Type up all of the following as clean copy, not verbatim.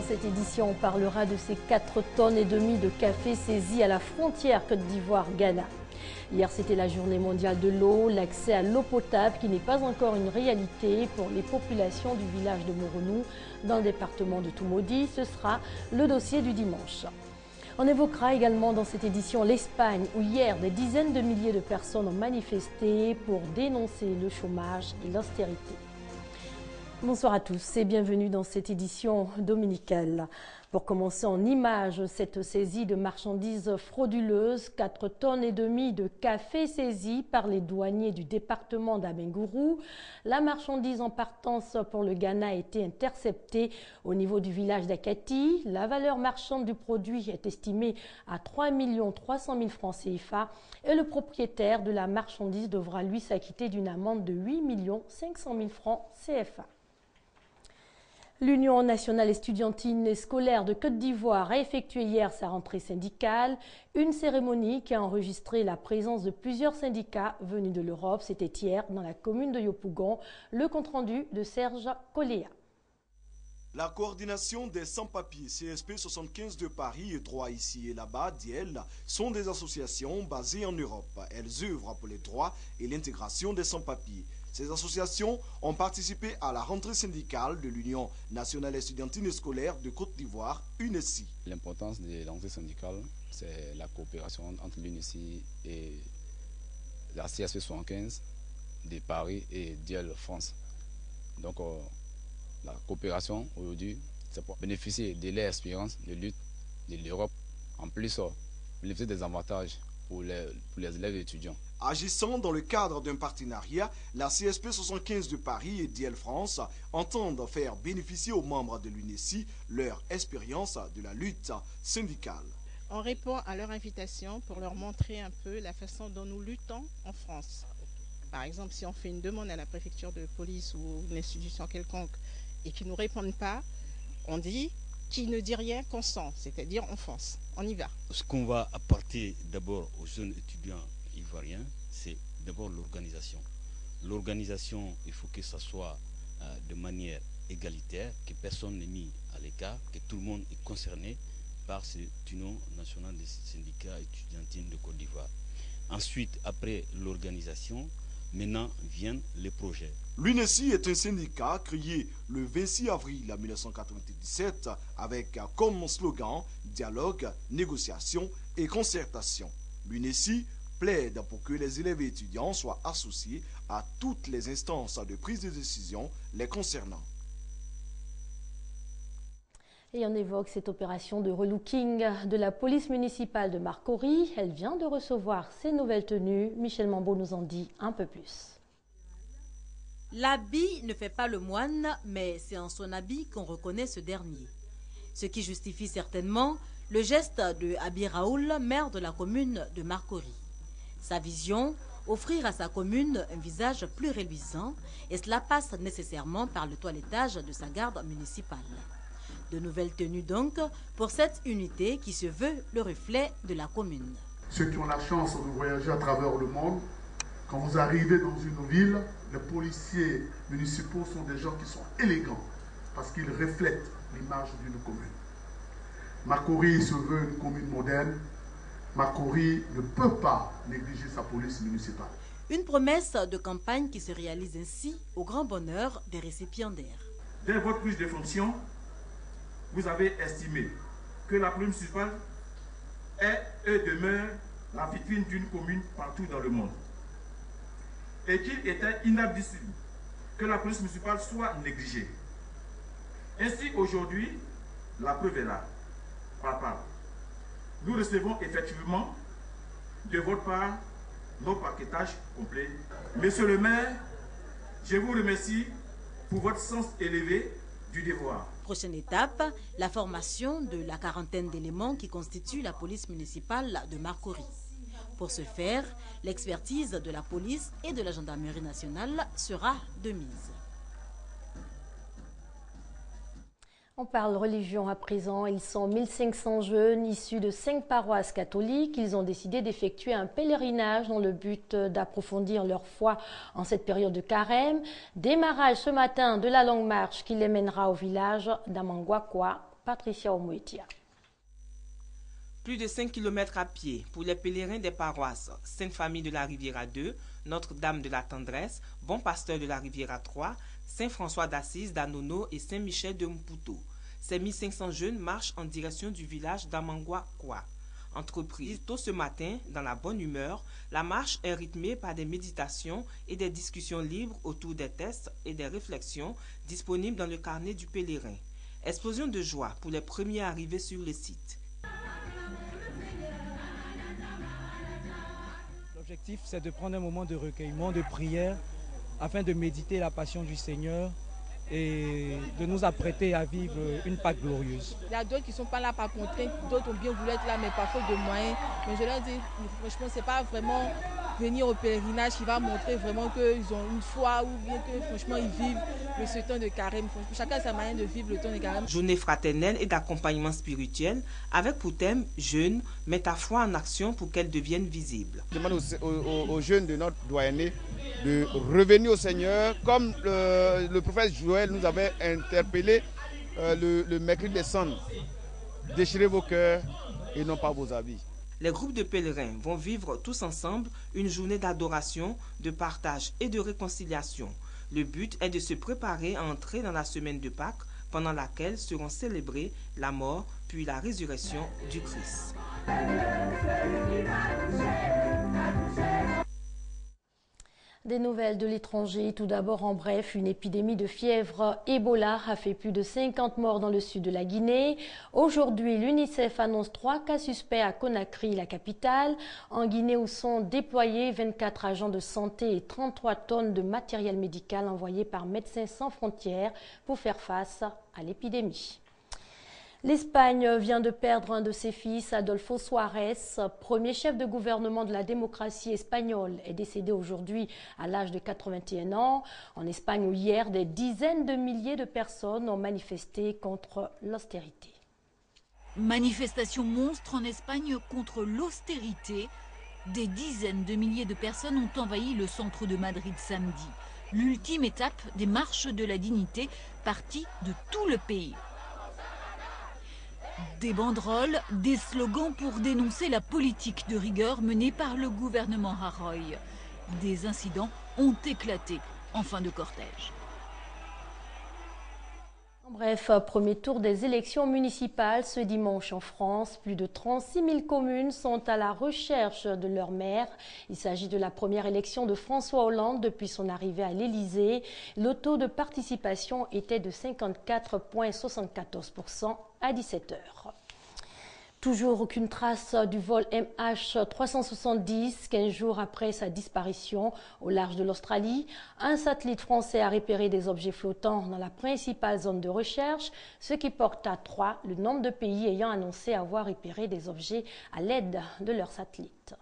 cette édition, on parlera de ces 4,5 tonnes de café saisis à la frontière Côte d'Ivoire-Ghana. Hier, c'était la journée mondiale de l'eau, l'accès à l'eau potable qui n'est pas encore une réalité pour les populations du village de Moronou dans le département de Toumoudi. Ce sera le dossier du dimanche. On évoquera également dans cette édition l'Espagne où hier des dizaines de milliers de personnes ont manifesté pour dénoncer le chômage et l'austérité. Bonsoir à tous et bienvenue dans cette édition dominicale. Pour commencer en images, cette saisie de marchandises frauduleuses, 4,5 tonnes de café saisies par les douaniers du département d'Abengourou. La marchandise en partance pour le Ghana a été interceptée au niveau du village d'Akati. La valeur marchande du produit est estimée à 3 300 000 francs CFA et le propriétaire de la marchandise devra lui s'acquitter d'une amende de 8 500 000 francs CFA. L'Union nationale estudiantine et scolaire de Côte d'Ivoire a effectué hier sa rentrée syndicale, une cérémonie qui a enregistré la présence de plusieurs syndicats venus de l'Europe. C'était hier dans la commune de Yopougon, le compte-rendu de Serge Coléa. La coordination des sans-papiers CSP 75 de Paris et 3 ici et là-bas, DIEL, sont des associations basées en Europe. Elles œuvrent pour les droits et l'intégration des sans-papiers. Ces associations ont participé à la rentrée syndicale de l'Union nationale estudiantine et scolaire de Côte d'Ivoire, UNESI. L'importance de la rentrée syndicale, c'est la coopération entre l'UNESI et la CSP 75 de Paris et DIEL France. Donc la coopération aujourd'hui, c'est pour bénéficier de l'expérience de lutte de l'Europe, en plus bénéficier des avantages pour les élèves et étudiants. Agissant dans le cadre d'un partenariat, la CSP 75 de Paris et DIEL France entendent faire bénéficier aux membres de l'UNESI leur expérience de la lutte syndicale. On répond à leur invitation pour leur montrer un peu la façon dont nous luttons en France. Par exemple, si on fait une demande à la préfecture de police ou une institution quelconque et qu'ils ne nous répondent pas, on dit qui ne dit rien consent, c'est-à-dire on fonce, on y va. Ce qu'on va apporter d'abord aux jeunes étudiants ivoiriens, c'est d'abord l'organisation. L'organisation, il faut que ça soit de manière égalitaire, que personne n'est mis à l'écart, que tout le monde est concerné par cette Union nationale des syndicats étudiantines de Côte d'Ivoire. Ensuite, après l'organisation, maintenant viennent les projets. L'UNESI est un syndicat créé le 26 avril 1997 avec comme slogan dialogue, négociation et concertation. L'UNESI plaide pour que les élèves et étudiants soient associés à toutes les instances de prise de décision les concernant. Et on évoque cette opération de relooking de la police municipale de Marcory. Elle vient de recevoir ses nouvelles tenues. Michel Mambo nous en dit un peu plus. L'habit ne fait pas le moine, mais c'est en son habit qu'on reconnaît ce dernier. Ce qui justifie certainement le geste de Abi Raoul, maire de la commune de Marcory. Sa vision, offrir à sa commune un visage plus reluisant, et cela passe nécessairement par le toilettage de sa garde municipale. De nouvelles tenues donc pour cette unité qui se veut le reflet de la commune. Ceux qui ont la chance de voyager à travers le monde, quand vous arrivez dans une ville, les policiers municipaux sont des gens qui sont élégants parce qu'ils reflètent l'image d'une commune. Marcory se veut une commune moderne. Marcory ne peut pas négliger sa police municipale. Une promesse de campagne qui se réalise ainsi au grand bonheur des récipiendaires. Dès votre prise de fonction, vous avez estimé que la police municipale est et demeure la vitrine d'une commune partout dans le monde. Et qu'il était inadmissible que la police municipale soit négligée. Ainsi, aujourd'hui, la preuve est là. Papa, nous recevons effectivement de votre part nos paquetages complets. Monsieur le maire, je vous remercie pour votre sens élevé du devoir. Prochaine étape, la formation de la quarantaine d'éléments qui constituent la police municipale de Marcory. Pour ce faire, l'expertise de la police et de la gendarmerie nationale sera de mise. On parle religion à présent. Ils sont 1500 jeunes issus de 5 paroisses catholiques. Ils ont décidé d'effectuer un pèlerinage dans le but d'approfondir leur foi en cette période de carême. Démarrage ce matin de la longue marche qui les mènera au village d'Amangwakwa Patricia Omoetia. Plus de 5 km à pied pour les pèlerins des paroisses Sainte-Famille de la Riviera 2, Notre-Dame de la Tendresse, Bon Pasteur de la Riviera 3, Saint-François d'Assise d'Anono et Saint-Michel de Mputo. Ces 1500 jeunes marchent en direction du village d'Amangwa-Kwa. Entreprise tôt ce matin, dans la bonne humeur, la marche est rythmée par des méditations et des discussions libres autour des tests et des réflexions disponibles dans le carnet du pèlerin. Explosion de joie pour les premiers arrivés sur le site. L'objectif, c'est de prendre un moment de recueillement, de prière, afin de méditer la passion du Seigneur et de nous apprêter à vivre une Pâque glorieuse. Il y a d'autres qui ne sont pas là par contrainte, d'autres ont bien voulu être là, mais par faute de moyens. Mais je leur dis, franchement, ce n'est pas vraiment venir au pèlerinage qui va montrer vraiment qu'ils ont une foi ou bien que franchement ils vivent ce temps de carême. Chacun a sa manière de vivre le temps de carême. Journée fraternelle et d'accompagnement spirituel avec pour thème jeûne, mets ta foi en action pour qu'elle devienne visible. Je demande aux jeunes de notre doyenné de revenir au Seigneur comme le prophète Joël nous avait interpellé le mercredi des cendres. Déchirez vos cœurs et non pas vos habits. Les groupes de pèlerins vont vivre tous ensemble une journée d'adoration, de partage et de réconciliation. Le but est de se préparer à entrer dans la semaine de Pâques, pendant laquelle seront célébrées la mort puis la résurrection du Christ. Des nouvelles de l'étranger. Tout d'abord, en bref, une épidémie de fièvre Ebola a fait plus de 50 morts dans le sud de la Guinée. Aujourd'hui, l'UNICEF annonce 3 cas suspects à Conakry, la capitale. En Guinée, où sont déployés 24 agents de santé et 33 tonnes de matériel médical envoyés par Médecins sans frontières pour faire face à l'épidémie. L'Espagne vient de perdre un de ses fils, Adolfo Suárez, premier chef de gouvernement de la démocratie espagnole, est décédé aujourd'hui à l'âge de 81 ans. En Espagne, où hier, des dizaines de milliers de personnes ont manifesté contre l'austérité. Manifestation monstre en Espagne contre l'austérité. Des dizaines de milliers de personnes ont envahi le centre de Madrid samedi. L'ultime étape des marches de la dignité, partie de tout le pays. Des banderoles, des slogans pour dénoncer la politique de rigueur menée par le gouvernement Rajoy. Des incidents ont éclaté en fin de cortège. Bref, premier tour des élections municipales ce dimanche en France. Plus de 36 000 communes sont à la recherche de leur maire. Il s'agit de la première élection de François Hollande depuis son arrivée à l'Élysée. Le taux de participation était de 54,74% à 17h. Toujours aucune trace du vol MH370, 15 jours après sa disparition au large de l'Australie. Un satellite français a repéré des objets flottants dans la principale zone de recherche, ce qui porte à 3 le nombre de pays ayant annoncé avoir repéré des objets à l'aide de leurs satellites.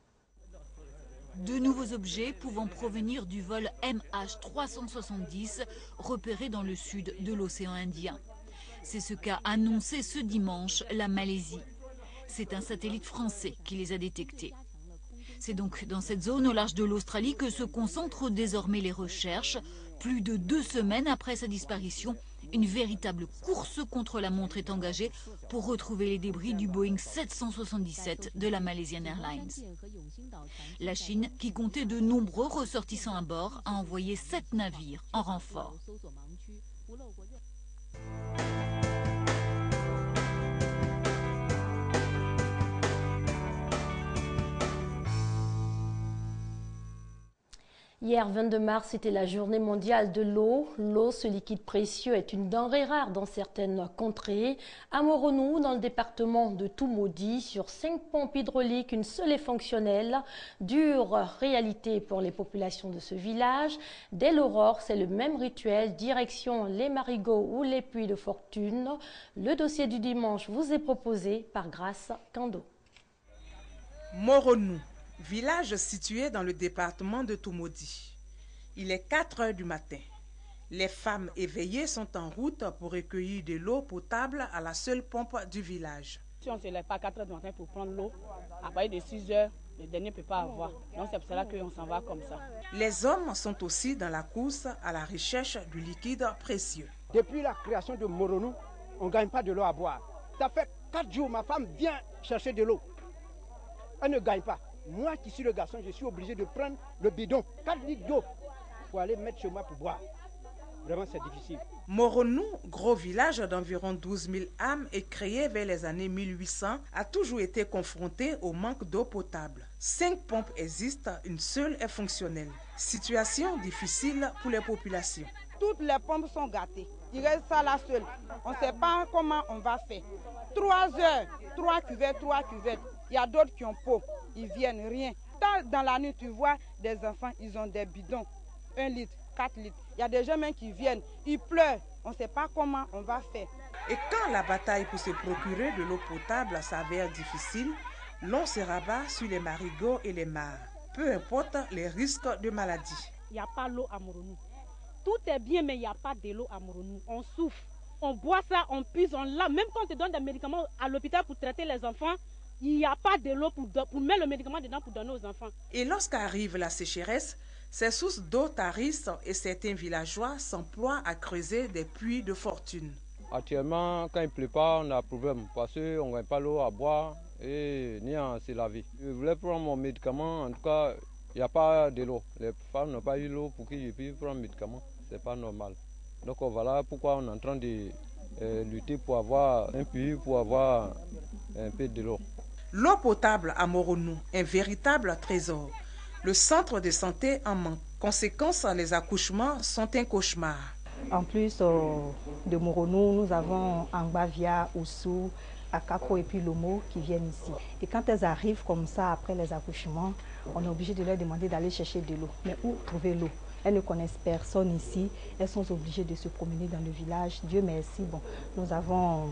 De nouveaux objets pouvant provenir du vol MH370 repéré dans le sud de l'océan Indien. C'est ce qu'a annoncé ce dimanche la Malaisie. C'est un satellite français qui les a détectés. C'est donc dans cette zone au large de l'Australie que se concentrent désormais les recherches. Plus de 2 semaines après sa disparition, une véritable course contre la montre est engagée pour retrouver les débris du Boeing 777 de la Malaysian Airlines. La Chine, qui comptait de nombreux ressortissants à bord, a envoyé 7 navires en renfort. Hier, 22 mars, c'était la journée mondiale de l'eau. L'eau, ce liquide précieux, est une denrée rare dans certaines contrées. À Moronou, dans le département de Toumoudi, sur 5 pompes hydrauliques, une seule est fonctionnelle. Dure réalité pour les populations de ce village. Dès l'aurore, c'est le même rituel, direction les marigots ou les puits de fortune. Le dossier du dimanche vous est proposé par Grace Kando. Moronou, village situé dans le département de Toumoudi. Il est 4 heures du matin. Les femmes éveillées sont en route pour recueillir de l'eau potable à la seule pompe du village. Si on ne se lève pas à 4 heures du matin pour prendre l'eau, à partir de 6 heures, le dernier ne peut pas avoir. Donc c'est pour cela qu'on s'en va comme ça. Les hommes sont aussi dans la course à la recherche du liquide précieux. Depuis la création de Moronou, on ne gagne pas de l'eau à boire. Ça fait 4 jours, ma femme vient chercher de l'eau. Elle ne gagne pas. Moi qui suis le garçon, je suis obligé de prendre le bidon, 4 litres d'eau, pour aller mettre chez moi pour boire. Vraiment, c'est difficile. Moronou, gros village d'environ 12 000 âmes et créé vers les années 1800, a toujours été confronté au manque d'eau potable. 5 pompes existent, une seule est fonctionnelle. Situation difficile pour les populations. Toutes les pompes sont gâtées. Il reste ça là seul. On ne sait pas comment on va faire. 3 heures, 3 cuvettes, 3 cuvettes. Il y a d'autres qui ont peau. Ils viennent, rien. Dans la nuit, tu vois des enfants, ils ont des bidons. 1 litre, 4 litres. Il y a des gens même qui viennent, ils pleurent. On ne sait pas comment on va faire. Et quand la bataille pour se procurer de l'eau potable s'avère difficile, l'on se rabat sur les marigots et les mares. Peu importe les risques de maladie. Il n'y a pas l'eau à Moronou. Tout est bien, mais il n'y a pas de l'eau à Moronou. On souffre. On boit ça, on puise, on lave. Même quand on te donne des médicaments à l'hôpital pour traiter les enfants, il n'y a pas de l'eau pour mettre le médicament dedans pour donner aux enfants. Et lorsqu'arrive la sécheresse, ces sources d'eau tarissent et certains villageois s'emploient à creuser des puits de fortune. Actuellement, quand il ne pleut pas, on a un problème parce qu'on ne gagne pas l'eau à boire et ni à se laver. Je voulais prendre mon médicament, en tout cas, il n'y a pas de l'eau. Les femmes n'ont pas eu l'eau pour que je puisse prendre mon médicament. Ce n'est pas normal. Donc voilà pourquoi on est en train de lutter pour avoir un puits, pour avoir un peu de l'eau. L'eau potable à Moronou, un véritable trésor. Le centre de santé en manque. Conséquence, les accouchements sont un cauchemar. En plus de Moronou, nous avons Angbavia, Oussou, Akako et puis Lomo qui viennent ici. Et quand elles arrivent comme ça après les accouchements, on est obligé de leur demander d'aller chercher de l'eau. Mais où trouver l'eau? Elles ne connaissent personne ici. Elles sont obligées de se promener dans le village. Dieu merci, bon, nous avons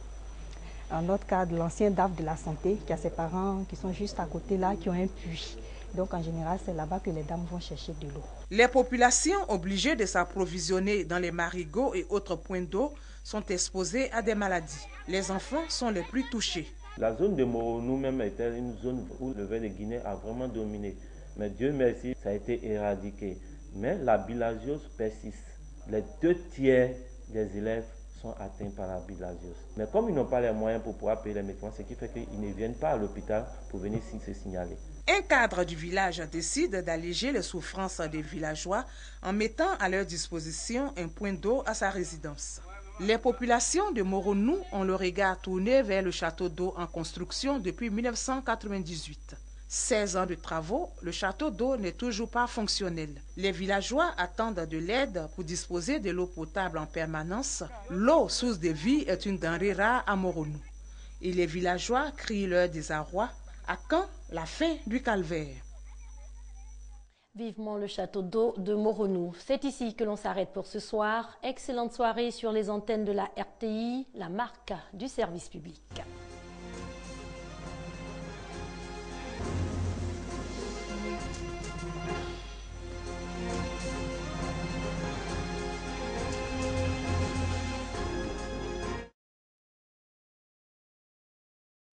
un autre cas de l'ancien DAF de la santé qui a ses parents qui sont juste à côté là, qui ont un puits. Donc en général, c'est là-bas que les dames vont chercher de l'eau. Les populations obligées de s'approvisionner dans les marigots et autres points d'eau sont exposées à des maladies. Les enfants sont les plus touchés. La zone de Moronou même était une zone où le ver de Guinée a vraiment dominé. Mais Dieu merci, ça a été éradiqué. Mais la bilharziose persiste. Les 2 tiers des élèves sont atteints par la bilharziose. Mais comme ils n'ont pas les moyens pour pouvoir payer les médicaments, ce qui fait qu'ils ne viennent pas à l'hôpital pour venir se signaler. Un cadre du village décide d'alléger les souffrances des villageois en mettant à leur disposition un point d'eau à sa résidence. Les populations de Moronou ont le regard tourné vers le château d'eau en construction depuis 1998. 16 ans de travaux, le château d'eau n'est toujours pas fonctionnel. Les villageois attendent de l'aide pour disposer de l'eau potable en permanence. L'eau, source de vie, est une denrée rare à Moronou. Et les villageois crient leur désarroi. À quand la fin du calvaire? Vivement le château d'eau de Moronou. C'est ici que l'on s'arrête pour ce soir. Excellente soirée sur les antennes de la RTI, la marque du service public.